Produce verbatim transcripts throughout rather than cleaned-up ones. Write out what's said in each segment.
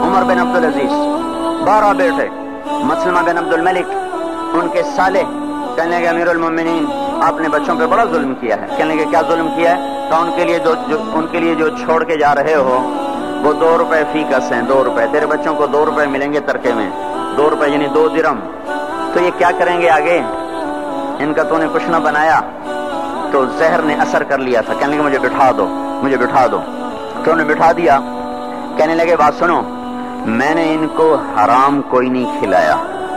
عمر بن عبد العزیز، بارہ بیٹے، مسلمہ بن عبد الملک ان کے سالے، کہنے لگے امیر المومنین آپ نے بچوں پہ بڑا ظلم کیا ہے۔ کہنے لگے کیا ظلم کیا ہے؟ تو ان کے لیے جو, جو ان کے لیے جو چھوڑ کے جا رہے ہو وہ دو روپے فی کس ہیں، دو روپے تیرے بچوں کو دو روپے ملیں گے ترکے میں، دو روپے یعنی دو درم۔ تو یہ کیا کریں گے آگے؟ ان کا تو نے کچھ نہ بنایا، تو زہر نے اثر کر لیا تھا۔ کہنے لگے مجھے بٹھا دو، مجھے بٹھا دو، تو انہیں بٹھا دیا۔ کہنے لگے بات سنو، میں نے ان کو حرام کوئی نہیں کھلایا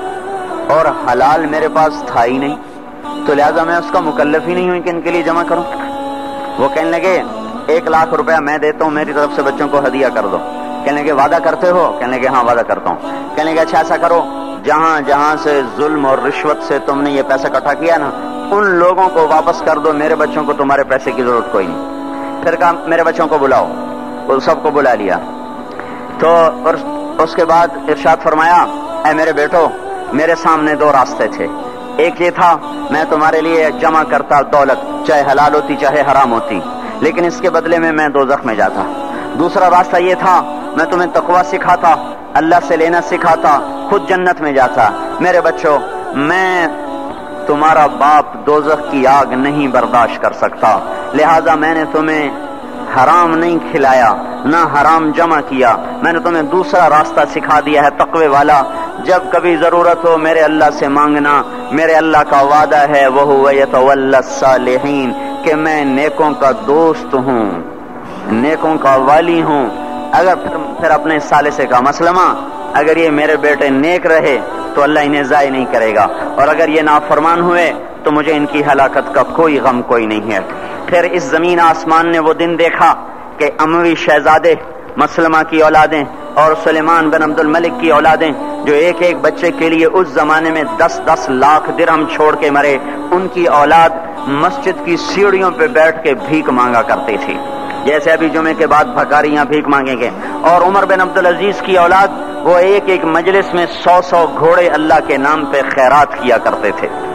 اور حلال میرے پاس تھا ہی نہیں، تو لہذا میں اس کا مکلف ہی نہیں ہوں کہ ان کے لیے جمع کروں۔ وہ کہنے لگے ایک لاکھ روپیہ میں دیتا ہوں، میری طرف سے بچوں کو ہدیہ کر دو۔ کہنے لگے وعدہ کرتے ہو؟ کہنے لگے ہاں وعدہ کرتا ہوں۔ کہنے لگے اچھا ایسا کرو، جہاں جہاں سے ظلم اور رشوت سے تم نے یہ پیسہ اکٹھا کیا نا، ان لوگوں کو واپس کر دو، میرے بچوں کو تمہارے پیسے کی ضرورت کوئی نہیں۔ پھر کہا میرے بچوں کو بلاؤ، وہ سب کو بلا لیا۔ تو اس کے بعد ارشاد فرمایا اے میرے بیٹو، میرے سامنے دو راستے تھے، ایک یہ تھا میں تمہارے لیے جمع کرتا دولت، چاہے حلال ہوتی چاہے حرام ہوتی، لیکن اس کے بدلے میں میں دوزخ میں جاتا۔ دوسرا راستہ یہ تھا میں تمہیں تقویٰ سکھاتا، اللہ سے لینا سکھاتا، خود جنت میں جاتا۔ میرے بچوں، میں تمہارا باپ دوزخ کی آگ نہیں برداشت کر سکتا، لہذا میں نے تمہیں حرام نہیں کھلایا نہ حرام جمع کیا، میں نے تمہیں دوسرا راستہ سکھا دیا ہے تقوی والا۔ جب کبھی ضرورت ہو میرے اللہ سے مانگنا، میرے اللہ کا وعدہ ہے وَهُوَ يَتَوَلَّى الصَّالِحِينَ کہ میں نیکوں کا دوست ہوں، نیکوں کا والی ہوں۔ اگر پھر, پھر اپنے ثالثے کا مسلمہ، اگر یہ میرے بیٹے نیک رہے تو اللہ انہیں ضائع نہیں کرے گا، اور اگر یہ نافرمان ہوئے تو مجھے ان کی ہلاکت کا کوئی غم کوئی نہیں ہے۔ پھر اس زمین آسمان نے وہ دن دیکھا کہ اموی شہزادے مسلمہ کی اولادیں اور سلیمان بن عبد الملک کی اولادیں جو ایک ایک بچے کے لیے اس زمانے میں دس دس لاکھ درہم چھوڑ کے مرے، ان کی اولاد مسجد کی سیڑھیوں پہ بیٹھ کے بھیک مانگا کرتی تھی، جیسے ابھی جمعے کے بعد بھکاریاں بھیک مانگیں گے۔ اور عمر بن عبد العزیز کی اولاد وہ ایک ایک مجلس میں سو سو گھوڑے اللہ کے نام پہ خیرات کیا کرتے تھے۔